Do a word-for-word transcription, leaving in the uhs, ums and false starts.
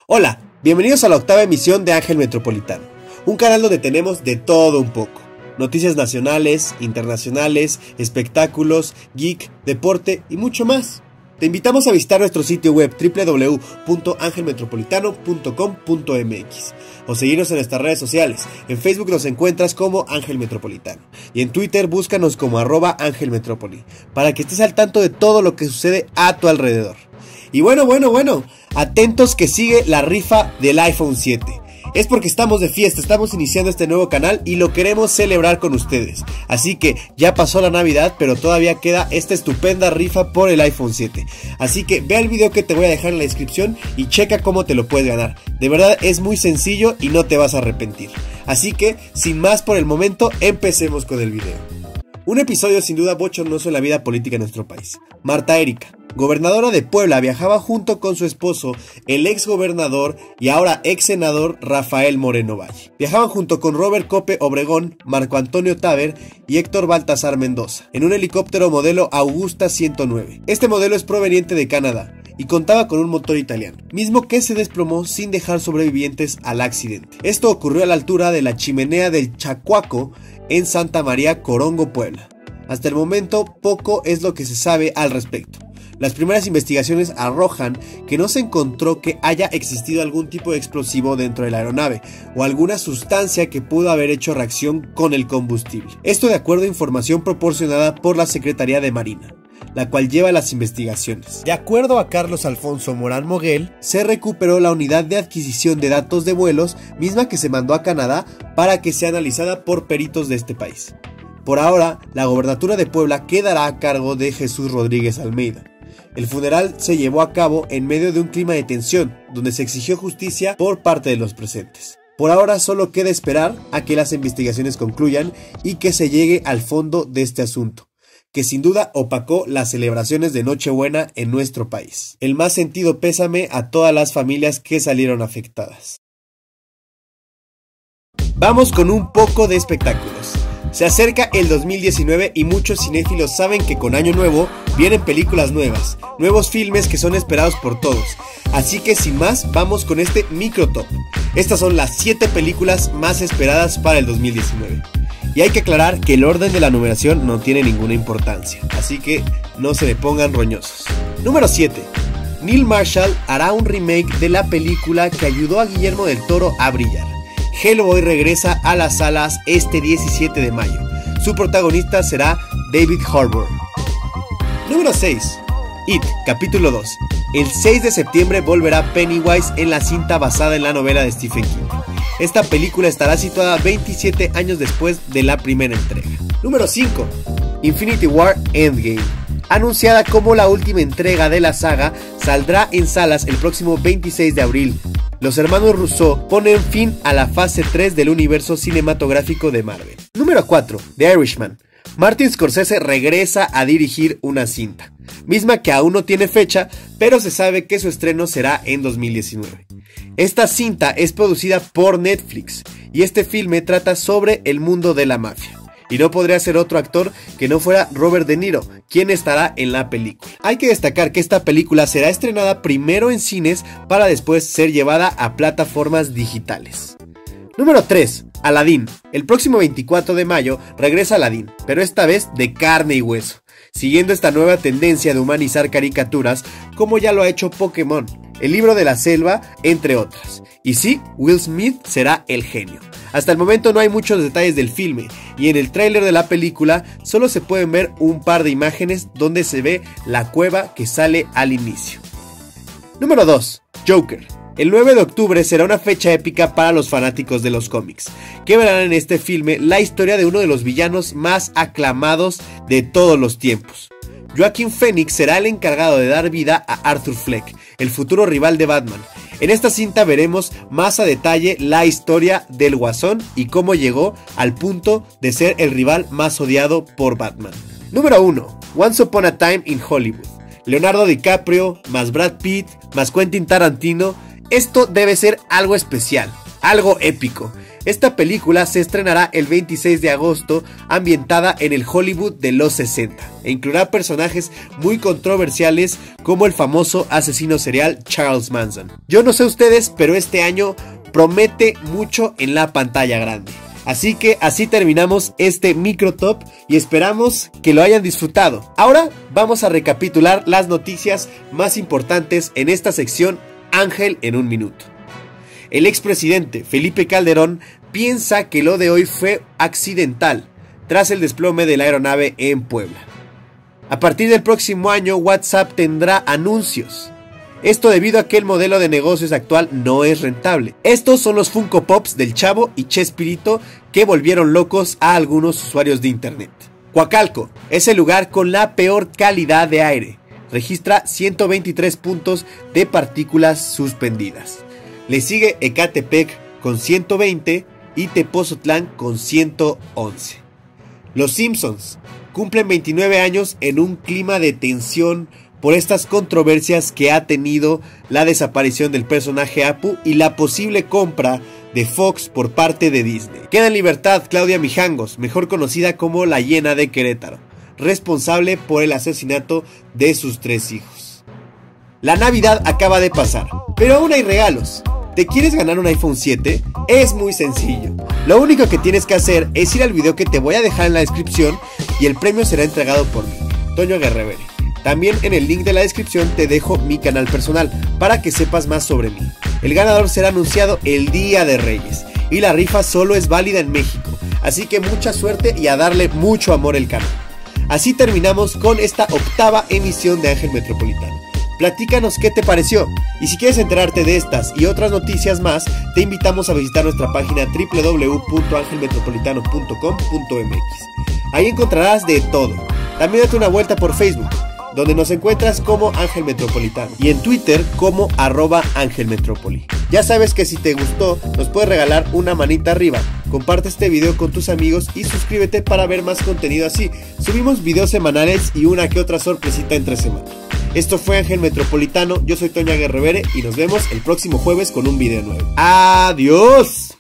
Hola, bienvenidos a la octava emisión de Ángel Metropolitano, un canal donde tenemos de todo un poco. Noticias nacionales, internacionales, espectáculos, geek, deporte y mucho más. Te invitamos a visitar nuestro sitio web doble u doble u doble u punto ángel metropolitano punto com punto m x o seguirnos en nuestras redes sociales. En Facebook nos encuentras como Ángel Metropolitano y en Twitter búscanos como arroba Ángel Metrópoli para que estés al tanto de todo lo que sucede a tu alrededor. Y bueno, bueno, bueno, atentos que sigue la rifa del iPhone siete. Es porque estamos de fiesta, estamos iniciando este nuevo canal y lo queremos celebrar con ustedes. Así que ya pasó la Navidad, pero todavía queda esta estupenda rifa por el iPhone siete. Así que ve el video que te voy a dejar en la descripción y checa cómo te lo puedes ganar. De verdad es muy sencillo y no te vas a arrepentir. Así que, sin más por el momento, empecemos con el video. Un episodio sin duda bochornoso en la vida política de nuestro país. Marta Erika, gobernadora de Puebla, viajaba junto con su esposo, el ex gobernador y ahora ex senador Rafael Moreno Valle. Viajaban junto con Robert Cope Obregón, Marco Antonio Taber y Héctor Baltasar Mendoza, en un helicóptero modelo Augusta ciento nueve. Este modelo es proveniente de Canadá y contaba con un motor italiano, mismo que se desplomó sin dejar sobrevivientes al accidente. Esto ocurrió a la altura de la chimenea del Chacuaco en Santa María Corongo, Puebla. Hasta el momento poco es lo que se sabe al respecto. Las primeras investigaciones arrojan que no se encontró que haya existido algún tipo de explosivo dentro de la aeronave o alguna sustancia que pudo haber hecho reacción con el combustible. Esto de acuerdo a información proporcionada por la Secretaría de Marina, la cual lleva las investigaciones. De acuerdo a Carlos Alfonso Morán Moguel, se recuperó la unidad de adquisición de datos de vuelos, misma que se mandó a Canadá para que sea analizada por peritos de este país. Por ahora, la gobernatura de Puebla quedará a cargo de Jesús Rodríguez Almeida. El funeral se llevó a cabo en medio de un clima de tensión, donde se exigió justicia por parte de los presentes. Por ahora solo queda esperar a que las investigaciones concluyan y que se llegue al fondo de este asunto, que sin duda opacó las celebraciones de Nochebuena en nuestro país. El más sentido pésame a todas las familias que salieron afectadas. Vamos con un poco de espectáculos. Se acerca el dos mil diecinueve y muchos cinéfilos saben que con Año Nuevo vienen películas nuevas, nuevos filmes que son esperados por todos. Así que sin más, vamos con este micro top. Estas son las siete películas más esperadas para el dos mil diecinueve. Y hay que aclarar que el orden de la numeración no tiene ninguna importancia, así que no se le pongan roñosos. Número siete. Neil Marshall hará un remake de la película que ayudó a Guillermo del Toro a brillar. Hellboy regresa a las salas este diecisiete de mayo. Su protagonista será David Harbour. Número seis. It, capítulo dos. El seis de septiembre volverá Pennywise en la cinta basada en la novela de Stephen King. Esta película estará situada veintisiete años después de la primera entrega. Número cinco. Infinity War Endgame. Anunciada como la última entrega de la saga, saldrá en salas el próximo veintiséis de abril. Los hermanos Russo ponen fin a la fase tres del universo cinematográfico de Marvel. Número cuatro. The Irishman. Martin Scorsese regresa a dirigir una cinta, misma que aún no tiene fecha, pero se sabe que su estreno será en dos mil diecinueve. Esta cinta es producida por Netflix y este filme trata sobre el mundo de la mafia. Y no podría ser otro actor que no fuera Robert De Niro, quien estará en la película. Hay que destacar que esta película será estrenada primero en cines para después ser llevada a plataformas digitales. Número tres. Aladdin. El próximo veinticuatro de mayo regresa Aladdin, pero esta vez de carne y hueso, siguiendo esta nueva tendencia de humanizar caricaturas como ya lo ha hecho Pokémon, El Libro de la Selva, entre otras. Y sí, Will Smith será el genio. Hasta el momento no hay muchos detalles del filme y en el tráiler de la película solo se pueden ver un par de imágenes donde se ve la cueva que sale al inicio. Número dos. Joker. El nueve de octubre será una fecha épica para los fanáticos de los cómics, que verán en este filme la historia de uno de los villanos más aclamados de todos los tiempos. Joaquin Phoenix será el encargado de dar vida a Arthur Fleck, el futuro rival de Batman. En esta cinta veremos más a detalle la historia del Guasón y cómo llegó al punto de ser el rival más odiado por Batman. Número uno. Once Upon a Time in Hollywood. Leonardo DiCaprio, más Brad Pitt, más Quentin Tarantino. Esto debe ser algo especial. algo épico. Esta película se estrenará el veintiséis de agosto, ambientada en el Hollywood de los sesenta, e incluirá personajes muy controversiales como el famoso asesino serial Charles Manson. Yo no sé ustedes, pero este año promete mucho en la pantalla grande. Así que así terminamos este micro top y esperamos que lo hayan disfrutado. Ahora vamos a recapitular las noticias más importantes en esta sección Ángel en un minuto. El expresidente Felipe Calderón piensa que lo de hoy fue accidental tras el desplome de la aeronave en Puebla. A partir del próximo año, WhatsApp tendrá anuncios. Esto debido a que el modelo de negocios actual no es rentable. Estos son los Funko Pops del Chavo y Chespirito que volvieron locos a algunos usuarios de internet. Coacalco es el lugar con la peor calidad de aire. Registra ciento veintitrés puntos de partículas suspendidas. Le sigue Ecatepec con ciento veinte y Tepozotlán con ciento once. Los Simpsons cumplen veintinueve años en un clima de tensión por estas controversias que ha tenido la desaparición del personaje Apu y la posible compra de Fox por parte de Disney. Queda en libertad Claudia Mijangos, mejor conocida como la Hiena de Querétaro, responsable por el asesinato de sus tres hijos. La Navidad acaba de pasar, pero aún hay regalos. ¿Te quieres ganar un iPhone siete? Es muy sencillo. Lo único que tienes que hacer es ir al video que te voy a dejar en la descripción y el premio será entregado por mí, Toño Guerrevere. También en el link de la descripción te dejo mi canal personal para que sepas más sobre mí. El ganador será anunciado el día de Reyes y la rifa solo es válida en México, así que mucha suerte y a darle mucho amor al canal. Así terminamos con esta octava emisión de Ángel Metropolitano. Platícanos qué te pareció y si quieres enterarte de estas y otras noticias más, te invitamos a visitar nuestra página doble u doble u doble u punto ángel metropolitano punto com punto m x. Ahí encontrarás de todo. También date una vuelta por Facebook, donde nos encuentras como Ángel Metropolitano, y en Twitter como arroba Ángel Metrópoli. Ya sabes que si te gustó, nos puedes regalar una manita arriba, comparte este video con tus amigos y suscríbete para ver más contenido así. Subimos videos semanales y una que otra sorpresita entre semana. Esto fue Ángel Metropolitano, yo soy Toño Guerrevere y nos vemos el próximo jueves con un video nuevo. ¡Adiós!